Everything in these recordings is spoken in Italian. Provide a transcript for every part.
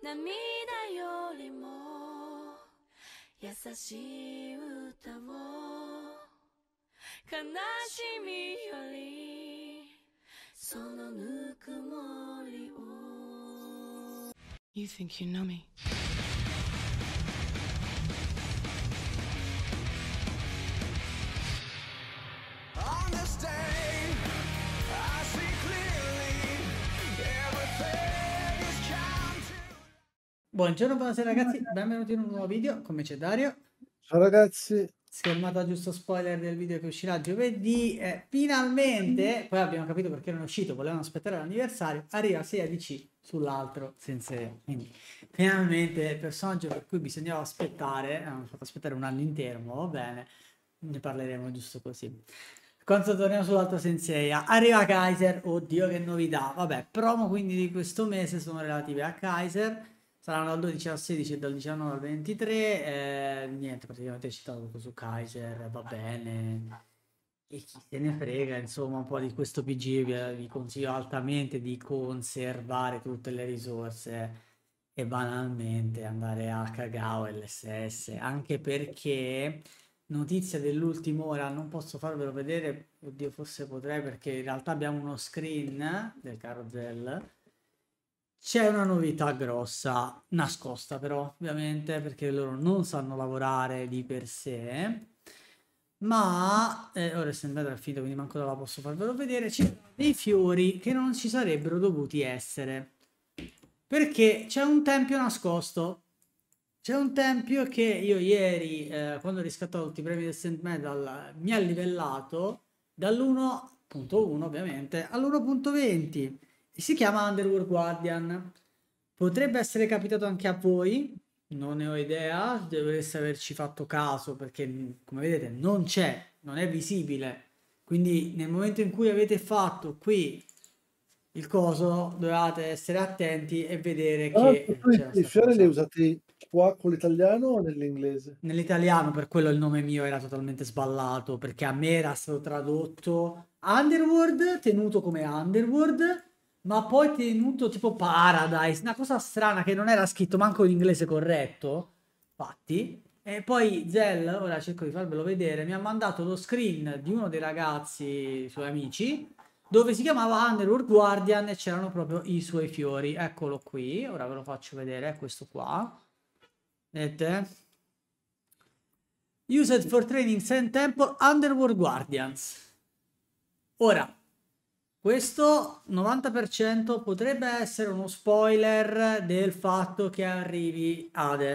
涙よりも優しい歌を悲しみよりそのぬくもりを You think you know me? On this day, I see clearly everything is counting. Buongiorno, buonasera ragazzi, benvenuti in un nuovo video, come c'è Dario? Ciao ragazzi, Schermata giusto spoiler del video che uscirà giovedì, finalmente, poi abbiamo capito perché non è uscito, volevano aspettare l'anniversario, arriva sia DC sull'altro Sensei, quindi finalmente il personaggio per cui bisognava aspettare, hanno fatto aspettare un anno intero, ma va bene, ne parleremo giusto così. Quando torniamo sull'altro Sensei, arriva Kaiser, oddio che novità, vabbè, promo quindi di questo mese sono relative a Kaiser, saranno dal 12 al 16 e dal 19 al 23, niente, praticamente è citato tutto su Kaiser, va bene, e chi se ne frega, insomma, un po' di questo PG, vi consiglio altamente di conservare tutte le risorse e banalmente andare a Kagao LSS, anche perché notizia dell'ultima ora, non posso farvelo vedere, oddio forse potrei perché in realtà abbiamo uno screen del carousel. C'è una novità grossa, nascosta però, ovviamente, perché loro non sanno lavorare di per sé, ma ora è andata al finito, quindi manco la posso farvelo vedere. Ci sono dei fiori che non ci sarebbero dovuti essere, perché c'è un tempio nascosto. C'è un tempio che io ieri, quando ho riscattato tutti i premi del Saint Medal, mi ha livellato dall'1.1 ovviamente all'1.20 e si chiama Underworld Guardian. Potrebbe essere capitato anche a voi, non ne ho idea, dovreste averci fatto caso perché come vedete non c'è, non è visibile. Quindi nel momento in cui avete fatto qui il coso dovevate essere attenti e vedere tra che l'altro tu c'era i sta fiori li hai cosa. usati qua con l'italiano o nell'inglese? Nell'italiano, per quello il nome mio era totalmente sballato, perché a me era stato tradotto Underworld, tenuto come Underworld, ma poi tenuto tipo Paradise, una cosa strana che non era scritto manco in inglese corretto, infatti. E poi Zell, ora cerco di farvelo vedere, mi ha mandato lo screen di uno dei ragazzi, suoi amici, dove si chiamava Underworld Guardian e c'erano proprio i suoi fiori. Eccolo qui, ora ve lo faccio vedere, è questo qua. Vedete? Used for training Sand Temple Underworld Guardians. Ora, questo 90% potrebbe essere uno spoiler del fatto che arrivi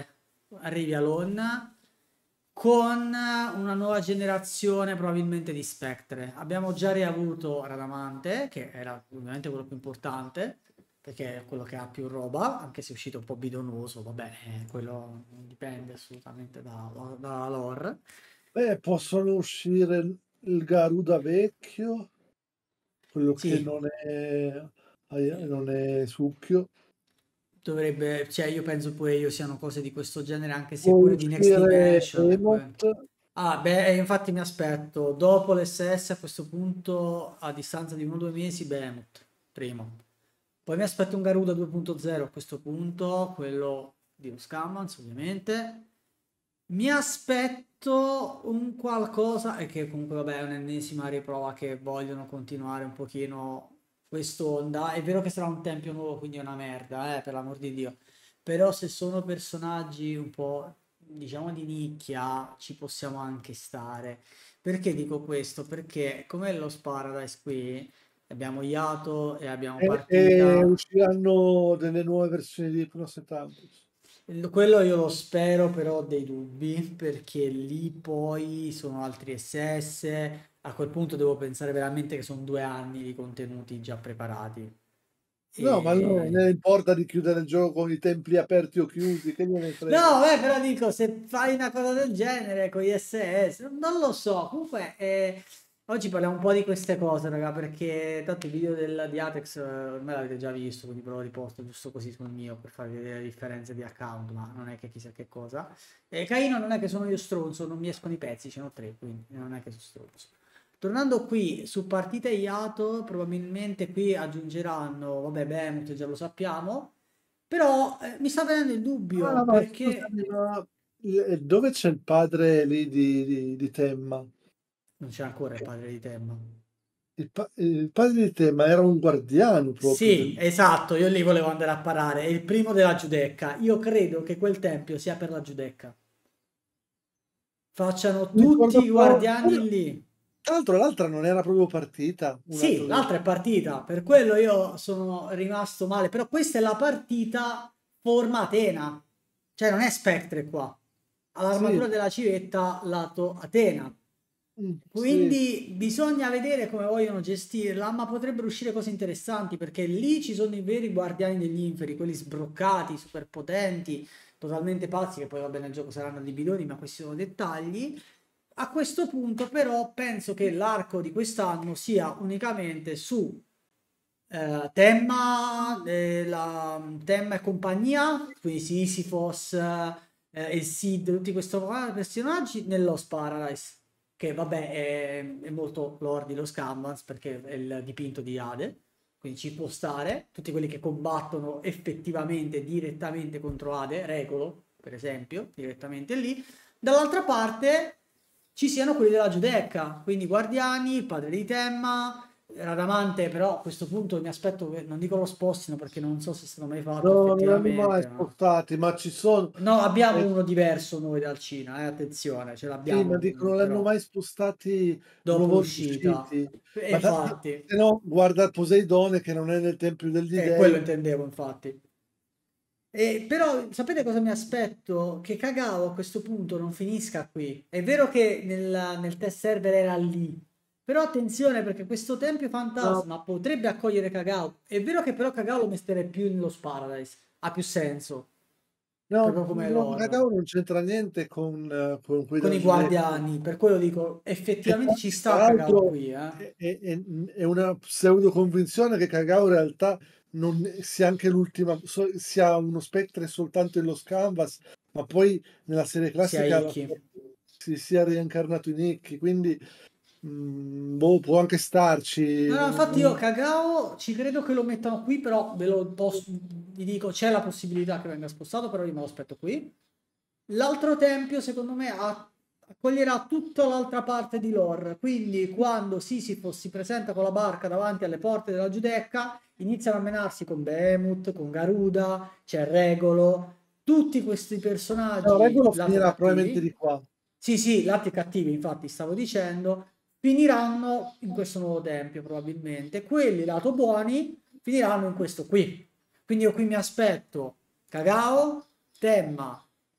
Alon con una nuova generazione probabilmente di Spectre. Abbiamo già riavuto Radamante, che era ovviamente quello più importante, perché è quello che ha più roba, anche se è uscito un po' bidonoso, vabbè, quello non dipende assolutamente dalla lore. Beh, possono uscire il Garuda vecchio, quello che Sì, non è succhio. dovrebbe, cioè io penso pure io siano cose di questo genere, anche se Può pure di Next uscire Dimension. Emote. Ah, beh, infatti mi aspetto, dopo l'SS a questo punto, a distanza di 1 o 2 mesi, Behemoth, primo. Poi mi aspetto un Garuda 2.0 a questo punto, quello di Los Cammons ovviamente. Mi aspetto un qualcosa, e che comunque vabbè è un'ennesima riprova che vogliono continuare un pochino quest'onda. È vero che sarà un tempio nuovo, quindi è una merda, per l'amor di Dio. Però se sono personaggi un po', diciamo, di nicchia, ci possiamo anche stare. Perché dico questo? Perché come lo Paradise qui, abbiamo Yato e abbiamo E Partita. usciranno delle nuove versioni di Hypnos e Tampus. Quello io lo spero, però ho dei dubbi, perché lì poi sono altri SS, a quel punto devo pensare veramente che sono 2 anni di contenuti già preparati. No, ma non E... ne importa di chiudere il gioco con i templi aperti o chiusi, che gliene frega. No, beh, però dico, se fai una cosa del genere con gli SS, non lo so, comunque oggi parliamo un po' di queste cose, raga, perché tanto il video di Apex ormai l'avete già visto, quindi ve lo riposto giusto così sul mio per farvi vedere le differenze di account, ma non è che chissà che cosa. E Caino non è che sono io stronzo, non mi escono i pezzi, ce ne ho 3, quindi non è che sono stronzo. Tornando qui su partita Iato, probabilmente qui aggiungeranno, vabbè, Behemoth già lo sappiamo, Però mi sta venendo il dubbio Ma perché scusami, ma dove c'è il padre lì di Temma? non c'è ancora il padre di Temma. Il padre di Temma era un guardiano proprio Sì, del... esatto, io lì volevo andare a parare, è il primo della Giudecca. Io credo che quel tempio sia per la Giudecca. Facciano Mi tutti ricordo i però... guardiani lì. Tra l'altro l'altra non era proprio partita, Sì, un'altra del... l'altra è partita, per quello io sono rimasto male, però questa è la partita forma Atena, cioè non è Spectre qua, ha Sì, l'armatura della civetta lato Atena, sì. quindi bisogna vedere come vogliono gestirla, ma potrebbero uscire cose interessanti perché lì ci sono i veri guardiani degli inferi, quelli sbroccati, super potenti, totalmente pazzi, che poi vabbè nel gioco saranno dei bidoni, ma questi sono dettagli. A questo punto però penso che l'arco di quest'anno sia unicamente su Temma e compagnia, quindi Sisyphos e Sid, tutti questi personaggi nello Paradise, che vabbè è molto lore di Lost Canvas perché è il dipinto di Ade, quindi ci può stare, tutti quelli che combattono effettivamente direttamente contro Ade, Regolo per esempio, direttamente lì. Dall'altra parte ci siano quelli della Giudecca, quindi Guardiani, il padre di Temma, Radamante, però a questo punto mi aspetto che non dico lo spostino perché non so se è stato mai fatto No, non l'hanno mai effettivamente. Ma... spostati, ma ci sono... No, abbiamo eh, uno diverso noi dal Cina, attenzione, ce sì, l'abbiamo ma dico, uno, non l'hanno però mai spostati una dopo volta l'uscita. usciti. E Ma infatti, se no, guarda Poseidone che non è nel Tempio degli quello Dei. intendevo, infatti. Però sapete cosa mi aspetto? Che Kagao a questo punto non finisca qui. È vero che nel test server era lì, però attenzione perché questo tempio No, fantasma potrebbe accogliere Kagao. È vero che però Kagao lo metterei più nello Paradise, ha più senso, no, proprio come no, lore. Cacao non c'entra niente con quelli Con della i Giudecca. guardiani, per quello dico, E effettivamente poi, ci tra sta Kagao l'altro, qui, eh. è una pseudo convinzione che Cacao in realtà non sia anche l'ultima, sia uno spettre soltanto in Lost Canvas, ma poi nella serie Sia classica Iki. si sia reincarnato in Ikki, quindi boh, può anche No, starci. no, infatti io Kagao ci credo che lo mettano qui, però ve lo posso, vi dico, c'è la possibilità che venga spostato, però io me lo aspetto qui. L'altro tempio, secondo me, accoglierà tutta l'altra parte di lore. Quindi, quando Sisyphos si presenta con la barca davanti alle porte della Giudecca, iniziano a menarsi con Behemoth, con Garuda, c'è Regolo, tutti questi No, personaggi, Regolo lati finirà probabilmente cattivi. di qua. Sì, sì, lati cattivi, infatti, stavo dicendo, finiranno in questo nuovo tempio, probabilmente. Quelli lato buoni finiranno in questo qui. Quindi io qui mi aspetto Kagao, Temma,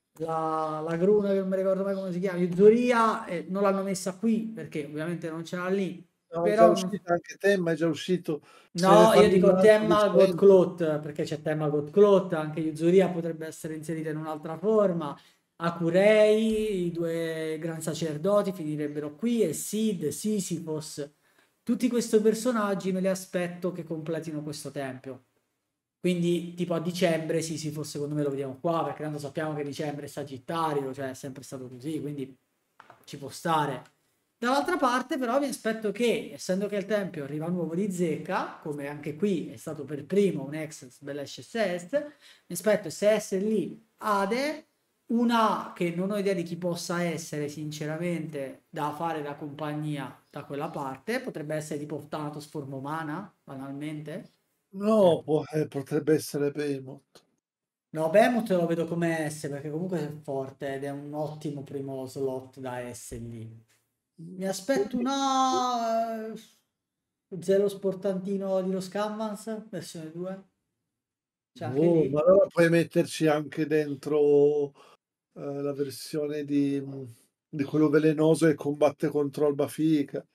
la Gruna che non mi ricordo mai come si chiama, Yuzuria, non l'hanno messa qui perché ovviamente non c'era lì, No, è già però uscita anche te, ma è già uscito. Se ne no, io fanno un dico altro Temma God decente. Cloth perché c'è Temma God Cloth, anche Yuzuria potrebbe essere inserita in un'altra forma. Akurei, i due gran sacerdoti finirebbero qui e Sid, Sisyphos, tutti questi personaggi me li aspetto che completino questo tempio. Quindi, tipo a dicembre, Sisyphos secondo me lo vediamo qua, perché tanto sappiamo che dicembre è Sagittario, cioè è sempre stato così, quindi ci può stare. Dall'altra parte, però, mi aspetto che, essendo che il tempio arriva nuovo di zecca, come anche qui è stato per primo un ex Bellesce Est, mi aspetto SS lì, Ade, una che non ho idea di chi possa essere, sinceramente, da fare da compagnia da quella parte, potrebbe essere tipo Thanatos forma umana, banalmente. Cioè, No, potrebbe essere Behemoth. no, Behemoth lo vedo come S perché comunque è forte ed è un ottimo primo slot da S lì. Mi aspetto una Zelo Sportantino di Los Canvas, versione 2. C'è anche Boh, ma lì. allora puoi metterci anche dentro la versione di quello velenoso che combatte contro Alba Fica.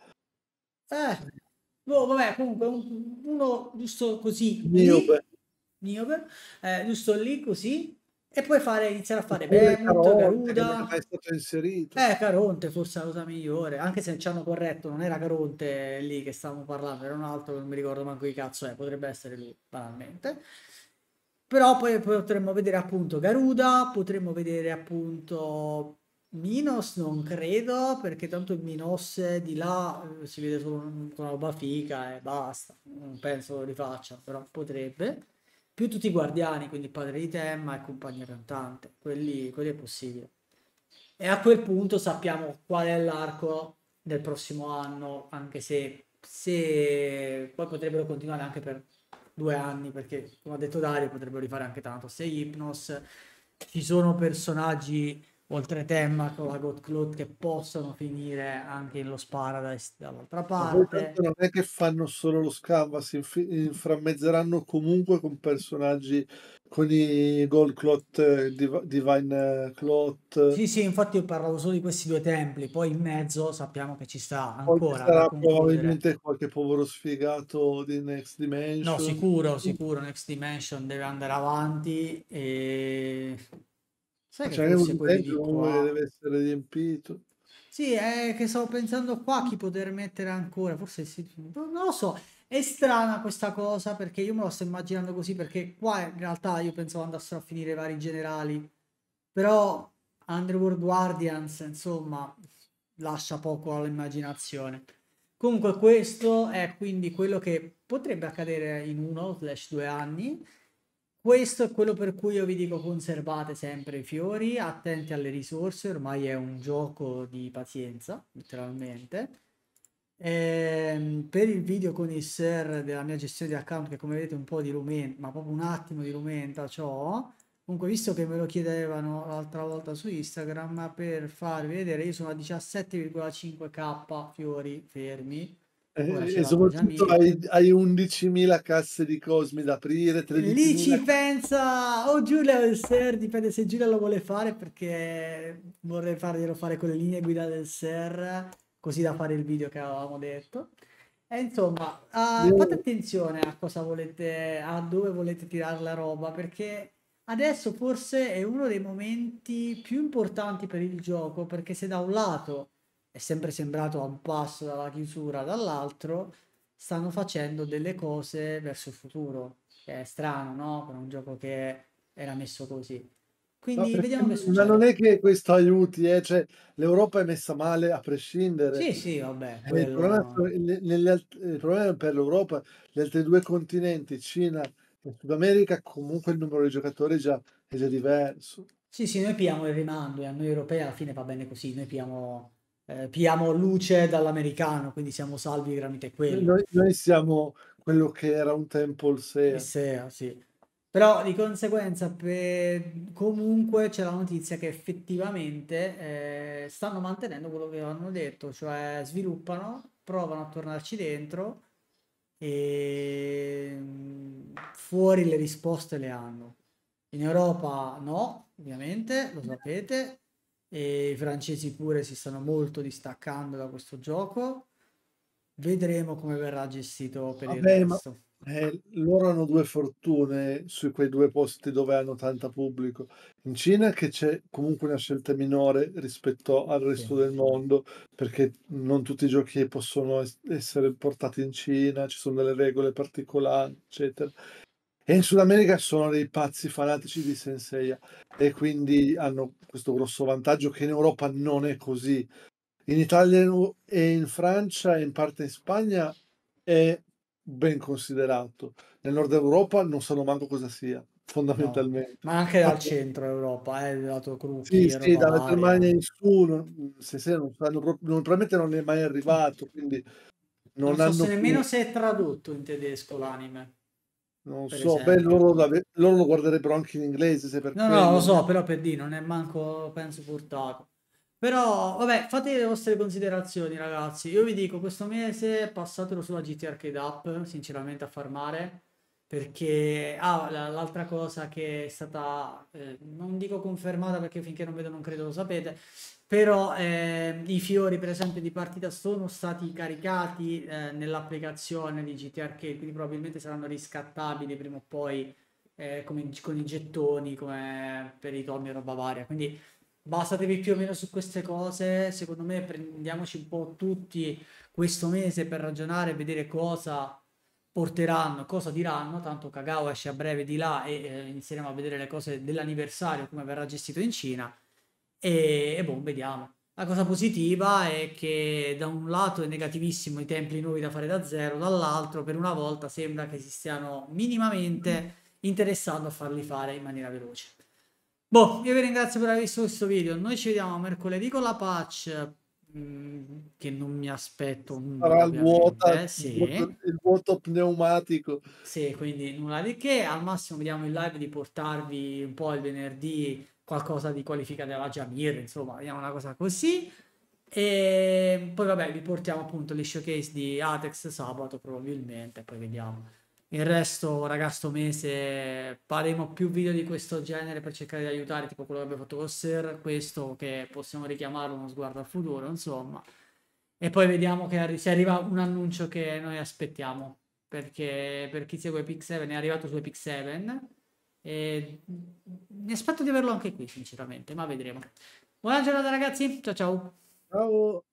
Boh, vabbè, comunque uno giusto così Niobe. lì, Niobe, giusto lì così, e poi iniziare a fare Oppure Behemoth, Caronte che non è mai Garuda. stato inserito. Caronte forse è la cosa migliore, anche se ci hanno corretto, non era Caronte lì che stavamo parlando, era un altro che non mi ricordo manco chi cazzo è, potrebbe essere lui, banalmente. Però poi potremmo vedere appunto Garuda, potremmo vedere appunto Minos, non credo, perché tanto il Minos di là si vede solo con la roba fica e basta, non penso lo rifaccia, però potrebbe. più tutti i guardiani, quindi il padre di Temma e compagnia cantante, quelli è possibile. E a quel punto sappiamo qual è l'arco del prossimo anno, anche se poi potrebbero continuare anche per 2 anni, perché come ha detto Dario potrebbero rifare anche tanto. Se Hypnos, ci sono personaggi oltre Temma con la God Cloth che possono finire anche in Lost Paradise dall'altra Ma poi parte. tanto non è che fanno solo lo canvas, inframmezzeranno comunque con personaggi con i Gold Cloth, Divine Cloth. Sì, sì, infatti io parlavo solo di questi due templi, poi in mezzo sappiamo che ci sta Poi ci ancora da sarà concludere. probabilmente qualche povero sfigato di Next No, Dimension. sicuro, sicuro, Next Dimension deve andare avanti e sai che C'è anche forse un quelli tempio di comunque che qua. deve essere riempito. Sì, è che stavo pensando qua chi poter mettere ancora, forse sì, non lo so, è strana questa cosa perché io me lo sto immaginando così perché qua in realtà io pensavo andassero a finire i vari generali, però Underworld Guardians insomma lascia poco all'immaginazione. Comunque questo è quindi quello che potrebbe accadere in 1/2 anni. Questo è quello per cui io vi dico conservate sempre i fiori, attenti alle risorse, ormai è un gioco di pazienza, letteralmente. Per il video con il Ser della mia gestione di account, che come vedete un po' di rumenta, ma proprio un attimo di rumenta c'ho. Comunque, visto che me lo chiedevano l'altra volta su Instagram, per farvi vedere, io sono a 17,5k fiori fermi. Ora ce E l'avrò già soprattutto 1000. hai 11.000 casse di Cosmi da aprire, Lì ci 13.000. pensa o Giulia o il Ser, dipende se Giulia lo vuole fare perché vorrei farglielo fare con le linee guida del Ser, così da fare il video che avevamo detto. E insomma, fate Io- attenzione a cosa volete, a dove volete tirare la roba, perché adesso forse è uno dei momenti più importanti per il gioco, perché se da un lato è sempre sembrato a un passo dalla chiusura, dall'altro stanno facendo delle cose verso il futuro, che è strano, no? Per un gioco che era messo così. No, Quindi perché vediamo che ma non succede. è che questo aiuti, cioè, l'Europa è messa male a prescindere. Sì, sì, vabbè, Il problema, quello... il problema per l'Europa, gli altri due continenti, Cina e Sud America, comunque il numero di giocatori è già diverso. Sì, sì, noi pigliamo il rimando e a noi europei alla fine va bene così, noi pigliamo luce dall'americano, quindi siamo salvi tramite quello. Noi siamo quello che era un tempo il E SEA. se, sì. Però di conseguenza comunque c'è la notizia che effettivamente stanno mantenendo quello che hanno detto, cioè sviluppano, provano a tornarci dentro e fuori le risposte le hanno. In Europa no, ovviamente, lo sapete, e i francesi pure si stanno molto distaccando da questo gioco. Vedremo come verrà gestito per il Vabbè, ma resto. loro hanno due fortune su quei due posti dove hanno tanta pubblico. In Cina che c'è comunque una scelta minore rispetto al Sì. resto del mondo, perché non tutti i giochi possono essere portati in Cina, ci sono delle regole particolari, eccetera. E in Sud America sono dei pazzi fanatici di Senseiya e quindi hanno questo grosso vantaggio che in Europa non è così. In Italia e in Francia e in parte in Spagna è ben considerato. Nel nord Europa non sanno manco cosa sia, No, fondamentalmente. ma anche dal Infatti, centro Europa, lato sì, Crucchi e sì, roba dalla Germania varia. in su, se non sanno probabilmente non è mai arrivato, quindi Non non so se hanno più, nemmeno se è tradotto in tedesco l'anime, non per so, beh, esempio. loro lo guarderebbero anche in inglese se per No, no, lo quello. so, però per dire, non è manco, penso, portato. Però, vabbè, fate le vostre considerazioni, ragazzi. Io vi dico, questo mese passatelo sulla GT Arcade App, sinceramente, a farmare, perché l'altra cosa che è stata, non dico confermata perché finché non vedo non credo lo sapete, però i fiori, per esempio, di partita sono stati caricati nell'applicazione di GT Arcade, quindi probabilmente saranno riscattabili prima o poi come con i gettoni, come per i tomi e roba varia. Quindi basatevi più o meno su queste cose. Secondo me prendiamoci un po' tutti questo mese per ragionare e vedere cosa porteranno, cosa diranno. Tanto Kagao esce a breve di là e inizieremo a vedere le cose dell'anniversario, come verrà gestito in Cina. E boh, vediamo. La cosa positiva è che da un lato è negativissimo i templi nuovi da fare da zero, dall'altro per una volta sembra che si stiano minimamente interessando a farli fare in maniera veloce. Boh, io vi ringrazio per aver visto questo video. Noi ci vediamo mercoledì con la patch, che non mi aspetto Sarà il ovviamente. Sì. il vuoto pneumatico. Sì, quindi nulla di che. Al massimo vediamo in live di portarvi un po' il venerdì qualcosa di qualifica della Jamir, insomma, vediamo una cosa così. E poi vabbè, vi portiamo appunto gli showcase di Atex sabato probabilmente, poi vediamo. Il resto, raga, sto mese faremo più video di questo genere per cercare di aiutare, tipo quello che abbiamo fatto con Sir, questo che possiamo richiamare uno sguardo al futuro, insomma. E poi vediamo che se arriva un annuncio che noi aspettiamo, perché per chi segue Epic 7 è arrivato su Epic 7 e mi aspetto di averlo anche qui, sinceramente, ma vedremo. Buona giornata ragazzi, ciao ciao! Ciao.